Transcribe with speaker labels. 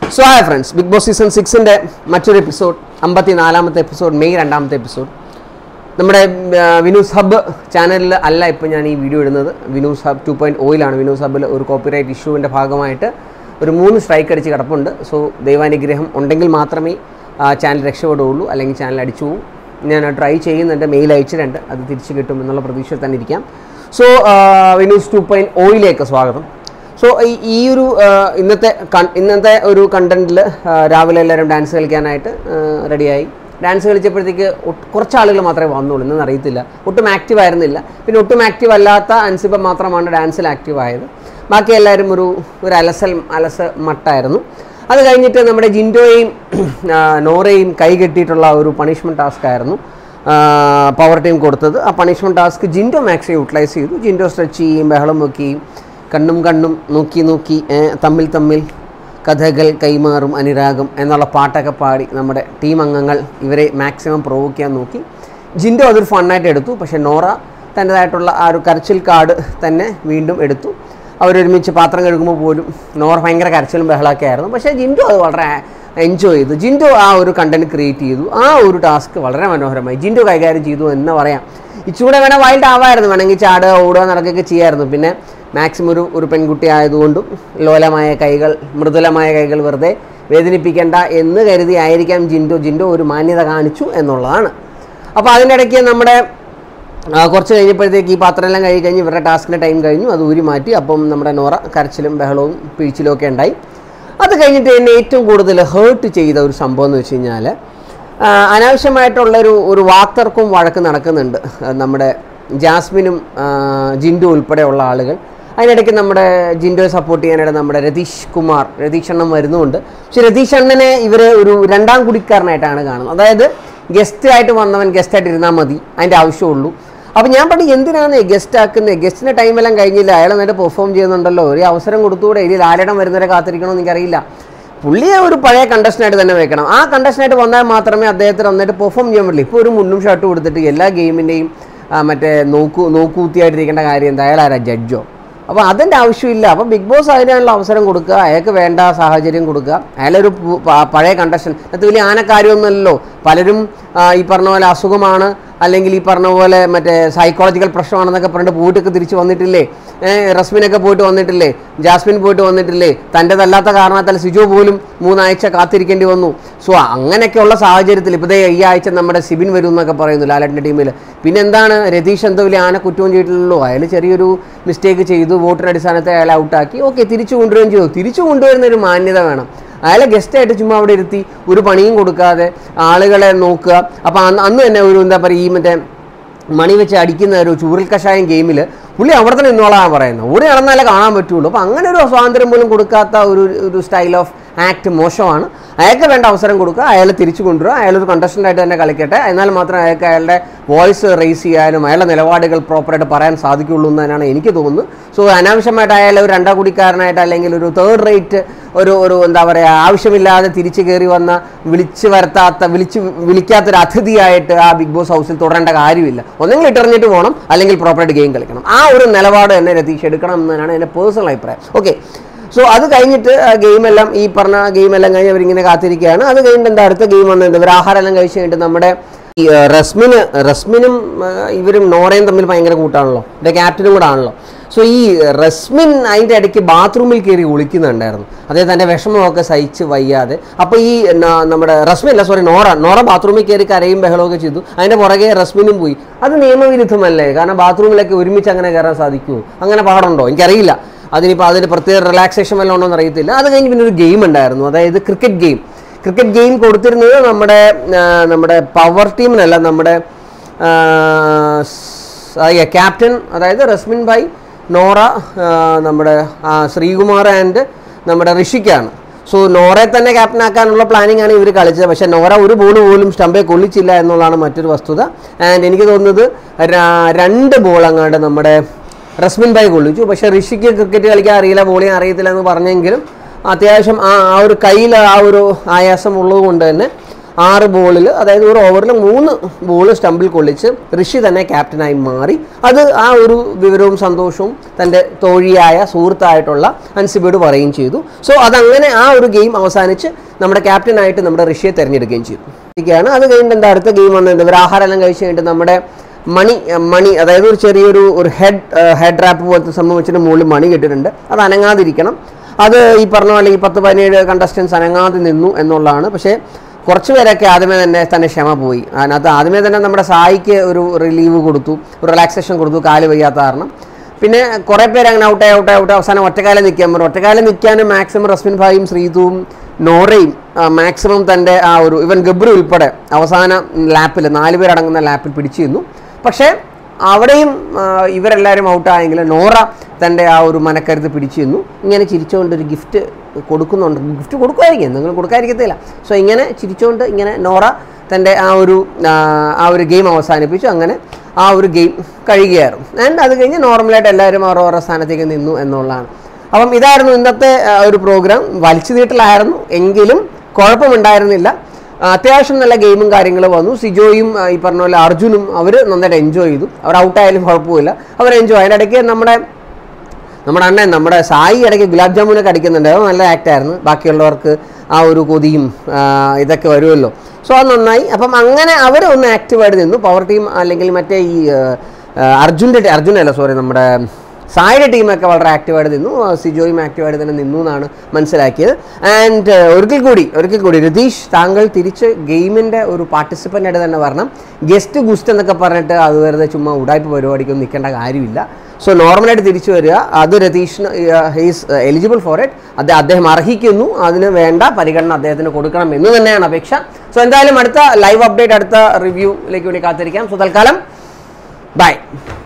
Speaker 1: So hi friends, Big Boss Season 6-ന്റെ മറ്റൊരു episode 54-ാമത്തെ എപ്പിസോഡ് മെയ് 2-ാമത്തെ എപ്പിസോഡ് നമ്മുടെ വിനൂസ് ഹബ്ബ് ചാനലിൽ അല്ല ഇപ്പോൾ ഞാൻ ഈ വീഡിയോ ഇടുന്നത്. വിനൂസ് ഹബ് 2.0-ലാണ്. വിനൂസ് ഹബ്ബിൽ ഒരു കോപ്പിറൈറ്റ് ഇഷ്യൂവിൻ്റെ ഭാഗമായിട്ട് ഒരു 3 സ്ട്രൈക്ക് അടിച്ച് കിടപ്പുണ്ട്. സോ ദൈവാനുഗ്രഹം ഉണ്ടെങ്കിൽ മാത്രമേ ചാനൽ രക്ഷപ്പെടുകയുള്ളൂ, അല്ലെങ്കിൽ ചാനൽ അടിച്ചു പോകും. ഞാൻ ട്രൈ ചെയ്യുന്നുണ്ട്, മെയിൽ അയച്ചിട്ടുണ്ട്, അത് തിരിച്ച് കിട്ടും എന്നുള്ള പ്രതീക്ഷയിൽ തന്നെ ഇരിക്കാം. സോ വിനൂസ് 2.0-ലേക്ക് സ്വാഗതം. സോ ഈ ഒരു ഇന്നത്തെ ഒരു കണ്ടന്റിൽ രാവിലെ എല്ലാവരും ഡാൻസ് കളിക്കാനായിട്ട് റെഡിയായി. ഡാൻസ് കളിച്ചപ്പോഴത്തേക്ക് കുറച്ച് ആളുകൾ മാത്രമേ വന്നുള്ളൂ, ഇന്നെന്ന് അറിയത്തില്ല. ഒട്ടും ആക്റ്റീവ് ആയിരുന്നില്ല. പിന്നെ ഒട്ടും ആക്റ്റീവ് അല്ലാത്ത അൻസിബ മാത്രമാണ് ഡാൻസിൽ ആക്റ്റീവ് ആയത്. ബാക്കി എല്ലാവരും ഒരു അലസ മട്ടായിരുന്നു. അത് കഴിഞ്ഞിട്ട് നമ്മുടെ ജിൻഡോയെയും നോറയും കൈ കെട്ടിയിട്ടുള്ള ഒരു പണിഷ്മെൻറ്റ് ടാസ്ക് ആയിരുന്നു പവർ ടീം കൊടുത്തത്. ആ punishment task Jinto maximum utilise ചെയ്തു. ജിൻഡോ സ്ട്രെച്ച് ചെയ്യും, ബഹളം വെക്കുകയും കണ്ണും നോക്കി തമ്മിൽ കഥകൾ കൈമാറും അനുരാഗം എന്നുള്ള പാട്ടൊക്കെ പാടി നമ്മുടെ ടീം അംഗങ്ങൾ ഇവരെ മാക്സിമം പ്രൊവോക്ക് ചെയ്യാൻ നോക്കി. ജിൻഡോ അതൊരു ഫണ്ണായിട്ട് എടുത്തു. പക്ഷേ നോറ തൻ്റേതായിട്ടുള്ള ആ ഒരു കരച്ചിൽ കാർഡ് തന്നെ വീണ്ടും എടുത്തു. അവരൊരുമിച്ച് പാത്രം കഴുകുമ്പോൾ പോലും നോറ ഭയങ്കര കരച്ചിലും ബഹളമൊക്കെ ആയിരുന്നു. പക്ഷേ ജിൻഡോ അത് വളരെ എൻജോയ് ചെയ്തു. ജിൻഡോ ആ ഒരു കണ്ടന്റ് ക്രിയേറ്റ് ചെയ്തു. ആ ഒരു ടാസ്ക് വളരെ മനോഹരമായി ജിൻഡോ കൈകാര്യം ചെയ്തു എന്ന് പറയാം. ഇച്ചിലൂടെ വേണേൽ വൈൽഡ് ആവായിരുന്നു, വേണമെങ്കിൽ ചാടുക ഓടുക നടക്കുകയൊക്കെ ചെയ്യായിരുന്നു. പിന്നെ മാക്സിമം ഒരു പെൺകുട്ടി ആയതുകൊണ്ടും ലോലമായ കൈകൾ, മൃദുലമായ കൈകൾ വെറുതെ വേദനിപ്പിക്കേണ്ട എന്ന് കരുതി ആയിരിക്കാം ജിൻഡോ ഒരു മാന്യത കാണിച്ചു എന്നുള്ളതാണ്. അപ്പോൾ അതിനിടയ്ക്ക് നമ്മുടെ കുറച്ച് കഴിഞ്ഞപ്പോഴത്തേക്ക് ഈ പാത്രമെല്ലാം കഴിഞ്ഞ് ഇവരുടെ ടാസ്കിൻ്റെ ടൈം കഴിഞ്ഞു, അത് ഊരി മാറ്റി. അപ്പം നമ്മുടെ നോറ കരച്ചിലും ബഹളവും പിഴിച്ചിലും ഒക്കെ ഉണ്ടായി. അത് കഴിഞ്ഞിട്ട് എന്നെ ഏറ്റവും കൂടുതൽ ഹേർട്ട് ചെയ്ത ഒരു സംഭവം എന്ന് വെച്ച് കഴിഞ്ഞാൽ, അനാവശ്യമായിട്ടുള്ളൊരു വാക്തർക്കവും വഴക്ക് നടക്കുന്നുണ്ട് നമ്മുടെ ജാസ്മിനും ജിൻഡോ ഉൾപ്പെടെയുള്ള ആളുകൾ. അതിനിടയ്ക്ക് നമ്മുടെ ജിൻഡോയെ സപ്പോർട്ട് ചെയ്യാനായിട്ട് നമ്മുടെ രതീഷ് അണ്ണൻ വരുന്നുമുണ്ട്. പക്ഷെ രതീഷ് അണ്ണനെ ഇവർ ഒരു രണ്ടാം കുടിക്കാരനായിട്ടാണ് കാണുന്നത്. അതായത് ഗസ്റ്റായിട്ട് വന്നവൻ ഗസ്റ്റായിട്ട് ഇരുന്നാൽ മതി, അതിൻ്റെ ആവശ്യമുള്ളൂ. അപ്പോൾ ഞാൻ പറഞ്ഞു, എന്തിനാണ് ഗസ്റ്റ് ആക്കുന്നത്? ഗസ്റ്റിൻ്റെ ടൈമെല്ലാം കഴിഞ്ഞില്ല, അയാൾ എന്നിട്ട് പെർഫോം ചെയ്യുന്നുണ്ടല്ലോ, ഒരു അവസരം കൊടുത്തുകൂടെ? ഇതിൽ ആരിടം വരുന്നവരെ കാത്തിരിക്കണമെന്ന് എനിക്കറിയില്ല. പുള്ളിയെ ഒരു പഴയ കണ്ടസ്റ്റൻ്റായിട്ട് തന്നെ വെക്കണം. ആ കണ്ടസ്റ്റൻ്റായിട്ട് വന്നാൽ മാത്രമേ അദ്ദേഹത്തിന് വന്നിട്ട് പെർഫോം ചെയ്യാൻ പറ്റില്ല. ഇപ്പോൾ ഒരു മുണ്ടും ഷർട്ടും കൊടുത്തിട്ട് എല്ലാ ഗെയിമിൻ്റെയും മറ്റേ നോക്കൂത്തിയായിട്ടിരിക്കേണ്ട കാര്യം എന്താ? അയാൾ ആരാ? ജഡ്ജോ? അപ്പോൾ അതിൻ്റെ ആവശ്യമില്ല. അപ്പോൾ ബിഗ് ബോസ് അതിനുള്ള അവസരം കൊടുക്കുക, അയാൾക്ക് വേണ്ട സാഹചര്യം കൊടുക്കുക. അയാളൊരു പഴയ കണ്ടസ്റ്റൻ്റ്, അത് വലിയ ആനക്കാര്യമൊന്നുമല്ലല്ലോ. പലരും ഈ പറഞ്ഞ പോലെ അസുഖമാണ്, അല്ലെങ്കിൽ ഈ പറഞ്ഞ പോലെ മറ്റേ സൈക്കോളജിക്കൽ പ്രശ്നമാണെന്നൊക്കെ പറഞ്ഞിട്ട് പോയിട്ടൊക്കെ തിരിച്ച് വന്നിട്ടില്ലേ? റസ്മിനൊക്കെ പോയിട്ട് വന്നിട്ടില്ലേ? ജാസ്മിൻ പോയിട്ട് വന്നിട്ടില്ലേ? തൻ്റെതല്ലാത്ത കാരണത്താൽ സിജോ പോലും 3 ആഴ്ച കാത്തിരിക്കേണ്ടി വന്നു. സോ അങ്ങനെയൊക്കെയുള്ള സാഹചര്യത്തിൽ ഇപ്പോൾ ഈ ആഴ്ച നമ്മുടെ സിബിൻ വരും എന്നൊക്കെ പറയുന്നു ലാലേട്ടൻ്റെ ടീമിൽ. പിന്നെ എന്താണ്, രതീഷ് എന്തോ വലിയ ആന കുറ്റവും ചെയ്തിട്ടുള്ളൂ. അയാൾ ചെറിയൊരു മിസ്റ്റേക്ക് ചെയ്തു, വോട്ടിൻ്റെ അടിസ്ഥാനത്തിൽ അയാളെ ഔട്ടാക്കി. ഓക്കെ, തിരിച്ചു കൊണ്ടുവരികയും ചെയ്തു. തിരിച്ചു കൊണ്ടുവരുന്ന ഒരു മാന്യത വേണം. അയാളെ ഗസ്റ്റായിട്ട് ചുമ്മാ അവിടെ ഇരുത്തി ഒരു പണിയും കൊടുക്കാതെ ആളുകളെ നോക്കുക. അപ്പോൾ അന്ന് തന്നെ ഒരു എന്താ പറയുക, ഈ മറ്റേ മണി വെച്ച് അടിക്കുന്ന ഒരു ചൂരൽ കഷായം ഗെയിമിൽ പുള്ളി അവിടെ തന്നെ ഇന്നോളാണ് പറയുന്നത്. ഓടി നടന്നാലേ കാണാൻ പറ്റുള്ളൂ. അപ്പോൾ അങ്ങനെ ഒരു സ്വാതന്ത്ര്യം പോലും കൊടുക്കാത്ത ഒരു സ്റ്റൈൽ ഓഫ് ആക്ട് മോശമാണ്. അയാൾക്ക് വേണ്ട അവസരം കൊടുക്കുക, അയാൾ തിരിച്ചു കൊണ്ടുവരിക, അയാളൊരു കണ്ടസ്റ്റൻ്റായിട്ട് തന്നെ കളിക്കട്ടെ. എന്നാൽ മാത്രമേ അയാൾക്ക് അയാളുടെ വോയിസ് റേസ് ചെയ്യാനും അയാളുടെ നിലപാടുകൾ പ്രോപ്പറായിട്ട് പറയാൻ സാധിക്കുള്ളൂ എന്നാണ് എനിക്ക് തോന്നുന്നത്. സോ അനാവശ്യമായിട്ട് അയാൾ ഒരു രണ്ടാം കുടിക്കാരനായിട്ട്, അല്ലെങ്കിൽ ഒരു തേർഡ് റേറ്റ് ഒരു എന്താ പറയുക, ആവശ്യമില്ലാതെ തിരിച്ചു കയറി വന്ന വിളിക്കാത്തൊരു അതിഥിയായിട്ട് ആ ബിഗ് ബോസ് ഹൗസിൽ തുടരേണ്ട കാര്യമില്ല. ഒന്നെങ്കിൽ ഇട്ടെറിഞ്ഞിട്ട് പോകണം, അല്ലെങ്കിൽ പ്രോപ്പറായിട്ട് ഗെയിം കളിക്കണം. ആ ഒരു നിലപാട് തന്നെ രതീഷ് എടുക്കണം എന്നതാണ് എൻ്റെ പേഴ്സണൽ അഭിപ്രായം. ഓക്കെ, സോ അത് കഴിഞ്ഞിട്ട് ഗെയിമെല്ലാം ഈ പറഞ്ഞ ഗെയിമെല്ലാം കഴിഞ്ഞ് അവരിങ്ങനെ കാത്തിരിക്കുകയാണ്. അത് കഴിഞ്ഞിട്ട് എന്താ അടുത്ത ഗെയിം വന്നത്? ഇവർ ആഹാരം എല്ലാം കഴിച്ച് കഴിഞ്ഞിട്ട് നമ്മുടെ ഈ റസ്മിനും ഇവരും നോറയും തമ്മിൽ ഭയങ്കര കൂട്ടാണല്ലോ, എൻ്റെ ക്യാപ്റ്റനും കൂടെ ആണല്ലോ. സോ ഈ റസ്മിൻ അതിൻ്റെ ഇടയ്ക്ക് ബാത്റൂമിൽ കയറി ഒളിക്കുന്നുണ്ടായിരുന്നു, അതായത് തൻ്റെ വിഷമമൊക്കെ സഹിച്ച് വയ്യാതെ. അപ്പോൾ ഈ നമ്മുടെ നോറ ബാത്റൂമിൽ കയറി കരയും ബഹളമൊക്കെ ചെയ്തു. അതിൻ്റെ പുറകെ റസ്മിനും പോയി. അത് നിയമവിരുദ്ധമല്ലേ? കാരണം ബാത്റൂമിലൊക്കെ ഒരുമിച്ച് അങ്ങനെ കയറാൻ സാധിക്കുമോ? അങ്ങനെ പാടുണ്ടോ? എനിക്കറിയില്ല. അതിന് പ്രത്യേക റിലാക്സേഷൻ വല്ലതും ഉണ്ടോ എന്ന് അറിയത്തില്ല. അത് കഴിഞ്ഞ് പിന്നെ ഒരു ഗെയിം ഉണ്ടായിരുന്നു, അതായത് ക്രിക്കറ്റ് ഗെയിം കൊടുത്തിരുന്നത് നമ്മുടെ പവർ ടീമിനല്ല, നമ്മുടെ ക്യാപ്റ്റൻ, അതായത് റസ്മിൻ ഭായ്, നോറ, നമ്മുടെ ശ്രീകുമാർ ആൻഡ് നമ്മുടെ ഋഷിക്കാണ്. സോ നോറയെ തന്നെ ക്യാപ്റ്റനാക്കാനുള്ള പ്ലാനിങ് ആണ് ഇവർ കളിച്ചത്. പക്ഷേ നോറ ഒരു ബോൾ പോലും സ്റ്റമ്പെ കൊള്ളിച്ചില്ല എന്നുള്ളതാണ് മറ്റൊരു വസ്തുത. ആൻഡ് എനിക്ക് തോന്നുന്നത് 2 ബോൾ അങ്ങാണ്ട് നമ്മുടെ റസ്മിൻ ഭായ് കൊള്ളിച്ചു. പക്ഷേ ഋഷിക്ക് ക്രിക്കറ്റ് കളിക്കാൻ അറിയില്ല, ബോളിങ് അറിയത്തില്ല എന്ന് പറഞ്ഞെങ്കിലും അത്യാവശ്യം ആ ഒരു കയ്യിൽ ആ ഒരു ആയാസം ഉള്ളത് കൊണ്ട് തന്നെ 6 ബോളിൽ, അതായത് ഒരു ഓവറിൽ 3 ബോൾ സ്റ്റമ്പിൽ കൊള്ളിച്ച് ഋഷി തന്നെ ക്യാപ്റ്റനായി മാറി. അത് ആ ഒരു വിവരവും സന്തോഷവും തൻ്റെ തോഴിയായ സുഹൃത്തായിട്ടുള്ള അൻസിബയോട് പറയുകയും ചെയ്തു. സോ അതങ്ങനെ ആ ഒരു ഗെയിം അവസാനിച്ച് നമ്മുടെ ക്യാപ്റ്റനായിട്ട് നമ്മുടെ ഋഷിയെ തിരഞ്ഞെടുക്കുകയും ചെയ്തു. അത് കഴിഞ്ഞിട്ട് എന്താ അടുത്ത ഗെയിം വന്നത്, ഇവർ ആഹാരമെല്ലാം കഴിച്ച് കഴിഞ്ഞിട്ട് നമ്മുടെ മണി അതായത് ഒരു ചെറിയൊരു ഹെഡ് റാപ്പ് പോലത്തെ സംഭവം വെച്ചിട്ട് മുകളിൽ മണി കെട്ടിട്ടുണ്ട്. അത് അനങ്ങാതിരിക്കണം. അത് ഈ പറഞ്ഞ പോലെ ഈ 10-17 കണ്ടസ്റ്റൻസ് അനങ്ങാതെ നിന്നു എന്നുള്ളതാണ്. പക്ഷേ കുറച്ച് പേരൊക്കെ ആദ്യമേ തന്നെ ക്ഷമ പോയി. അതിനകത്ത് ആദ്യമേ തന്നെ നമ്മുടെ സായിക്ക് ഒരു റിലീവ് കൊടുത്തു, ഒരു റിലാക്സേഷൻ കൊടുത്തു, കാല് വയ്യാത്ത കാരണം. പിന്നെ കുറേ പേര് അങ്ങനെ ഔട്ടായി അവസാനം ഒറ്റക്കാലം നിൽക്കാൻ പറഞ്ഞു. ഒറ്റക്കാലം നിൽക്കാനും മാക്സിമം റസ്മിൻ ഭായിയും ശ്രീതുവും നോറയും മാക്സിമം തൻ്റെ ആ ഒരു ഇവൻ ഗബ്രു ഉൾപ്പെടെ അവസാന ലാപ്പിൽ 4 പേരടങ്ങുന്ന ലാപ്പിൽ പിടിച്ചു നിന്നു. പക്ഷേ അവിടെയും ഇവരെല്ലാവരും ഔട്ടായെങ്കിൽ നോറ തൻ്റെ ആ ഒരു മനക്കരുത്ത് പിടിച്ചു നിന്നു. ഇങ്ങനെ ചിരിച്ചുകൊണ്ടൊരു ഗിഫ്റ്റ് കൊടുക്കുന്നുണ്ട്. ഗിഫ്റ്റ് കൊടുക്കുമായിരിക്കും, നിങ്ങൾ കൊടുക്കാതിരിക്കത്തില്ല. സോ ഇങ്ങനെ ചിരിച്ചുകൊണ്ട് ഇങ്ങനെ നോറ തൻ്റെ ആ ഒരു ഗെയിം അവസാനിപ്പിച്ചു. അങ്ങനെ ആ ഒരു ഗെയിം കഴിയുകയായിരുന്നു. ആൻഡ് അത് കഴിഞ്ഞ് നോർമലായിട്ട് എല്ലാവരും ഓരോ സ്ഥാനത്തേക്ക് നിന്നു എന്നുള്ളതാണ്. അപ്പം ഇതായിരുന്നു ഇന്നത്തെ ഒരു പ്രോഗ്രാം. വലിച്ചു നീട്ടലായിരുന്നു എങ്കിലും കുഴപ്പമുണ്ടായിരുന്നില്ല. അത്യാവശ്യം നല്ല ഗെയിമും കാര്യങ്ങളും വന്നു. സിജോയും ഈ പറഞ്ഞ പോലെ അർജുനും അവർ നന്നായിട്ട് എൻജോയ് ചെയ്തു. അവർ ഔട്ടായാലും കുഴപ്പമില്ല, അവർ എൻജോയ്. അതിനിടയ്ക്ക് നമ്മുടെ അണ്ണൻ നമ്മുടെ സായി ഇടയ്ക്ക് ഗുലാബ് ജാമുനൊക്കെ അടിക്കുന്നുണ്ട്. അത് നല്ല ആക്റ്റായിരുന്നു. ബാക്കിയുള്ളവർക്ക് ആ ഒരു കൊതിയും ഇതൊക്കെ വരുമല്ലോ. സോ അത് നന്നായി. അപ്പം അങ്ങനെ അവർ ഒന്ന് ആക്റ്റീവായിട്ട് നിന്നു. പവർ ടീം അല്ലെങ്കിൽ മറ്റേ ഈ നമ്മുടെ സായിയുടെ ടീമൊക്കെ വളരെ ആക്റ്റീവായിട്ട് നിന്നു. സിജോയും ആക്റ്റീവായിട്ട് തന്നെ നിന്നു എന്നാണ് മനസ്സിലാക്കിയത്. ആൻഡ് ഒരിക്കൽ കൂടി രതീഷ്, താങ്കൾ തിരിച്ച് ഗെയിമിൻ്റെ ഒരു പാർട്ടിസിപ്പൻ്റായിട്ട് തന്നെ വരണം. ഗസ്റ്റ് ഗുസ്റ്റ് എന്നൊക്കെ പറഞ്ഞിട്ട് അത് വെറുതെ ചുമ്മാ ഉടായ്പ പരിപാടിക്കൊന്നും നിൽക്കേണ്ട കാര്യമില്ല. സോ നോർമലായിട്ട് തിരിച്ചു വരിക. അത് രതീഷിന് ഹീസ് എലിജിബിൾ ഫോർ ഇറ്റ്. അദ്ദേഹം അർഹിക്കുന്നു. അതിന് വേണ്ട പരിഗണന അദ്ദേഹത്തിന് കൊടുക്കണം എന്ന് തന്നെയാണ് അപേക്ഷ. സോ എന്തായാലും അടുത്ത ലൈവ് അപ്ഡേറ്റ്, അടുത്ത റിവ്യൂയിലേക്ക് വേണ്ടി കാത്തിരിക്കാം. സോ തൽക്കാലം ബൈ.